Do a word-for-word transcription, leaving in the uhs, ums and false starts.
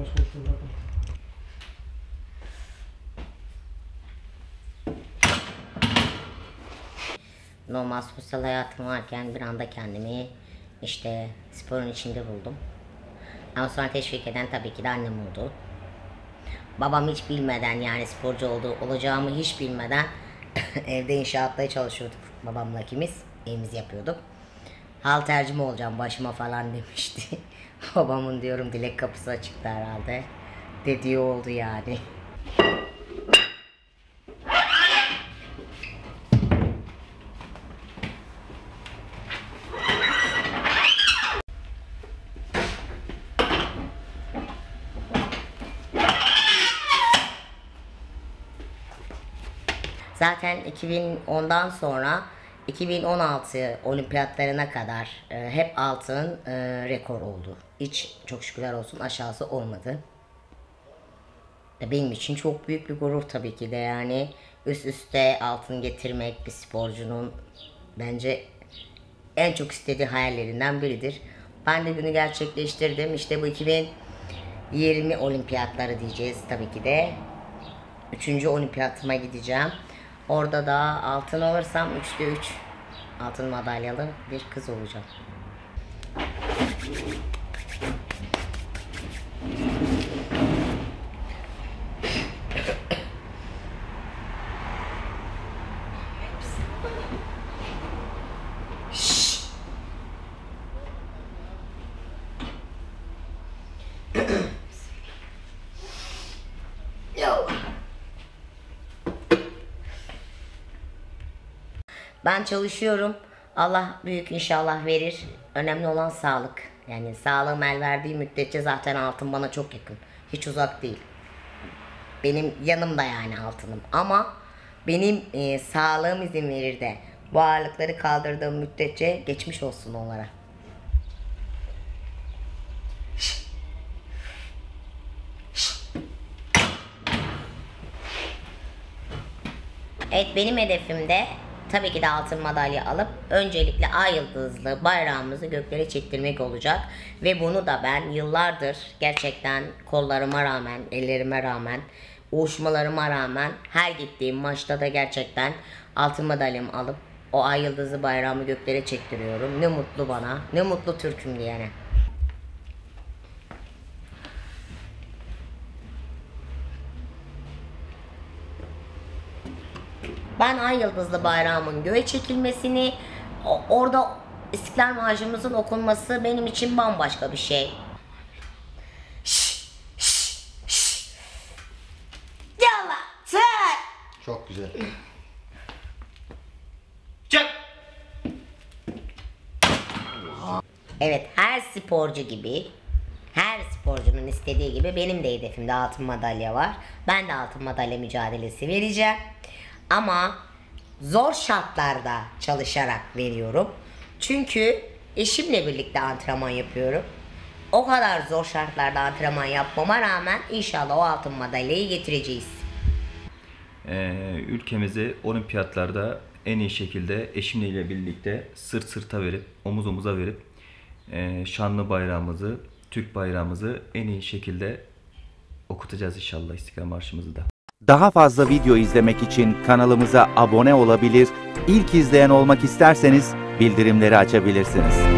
Normal sosyal hayatım varken bir anda kendimi işte sporun içinde buldum. Ama sonra teşvik eden tabii ki de annem oldu. Babam hiç bilmeden, yani sporcu olduğu olacağımı hiç bilmeden evde inşaatta çalışıyorduk babamla ikimiz. Evimizi yapıyorduk. Halterci mi olacağım başıma falan demişti. Babamın diyorum dilek kapısı açıktı herhalde. Dediği oldu yani. Zaten iki bin ondan sonra iki bin on altı olimpiyatlarına kadar e, hep altın e, rekor oldu. Hiç çok şükürler olsun aşağısı olmadı. Benim için çok büyük bir gurur tabii ki de, yani üst üste altın getirmek bir sporcunun bence en çok istediği hayallerinden biridir. Ben de bunu gerçekleştirdim. İşte bu iki bin yirmi olimpiyatları diyeceğiz tabii ki de. Üçüncü olimpiyatıma gideceğim. Orada da altın alırsam üçte üç altın madalyalı bir kız olacağım. Ben çalışıyorum. Allah büyük inşallah verir. Önemli olan sağlık. Yani sağlığım el verdiği müddetçe zaten altın bana çok yakın. Hiç uzak değil. Benim yanımda yani altınım. Ama benim e, sağlığım izin verir de bu ağırlıkları kaldırdığım müddetçe geçmiş olsun onlara. Evet, benim hedefim de tabii ki de altın madalya alıp öncelikle ay yıldızlı bayrağımızı göklere çektirmek olacak. Ve bunu da ben yıllardır gerçekten kollarıma rağmen, ellerime rağmen, uğuşmalarıma rağmen her gittiğim maçta da gerçekten altın madalyamı alıp o ay yıldızlı bayrağımı göklere çektiriyorum. Ne mutlu bana, ne mutlu Türk'üm diyene. Ben ay yıldızlı bayrağımın göğe çekilmesini, orada İstiklal Marşımızın okunması benim için bambaşka bir şey. Şşş, şşş, şşş. Yallah, sen. Çok güzel. Çık. Evet, her sporcu gibi, her sporcunun istediği gibi benim de hedefimde altın madalya var. Ben de altın madalya mücadelesi vereceğim. Ama zor şartlarda çalışarak veriyorum. Çünkü eşimle birlikte antrenman yapıyorum. O kadar zor şartlarda antrenman yapmama rağmen inşallah o altın madalyayı getireceğiz. Ee, ülkemizi olimpiyatlarda en iyi şekilde eşimle birlikte sırt sırta verip, omuz omuza verip e, şanlı bayrağımızı, Türk bayrağımızı en iyi şekilde okutacağız inşallah, İstiklal Marşımızı da. Daha fazla video izlemek için kanalımıza abone olabilir, ilk izleyen olmak isterseniz bildirimleri açabilirsiniz.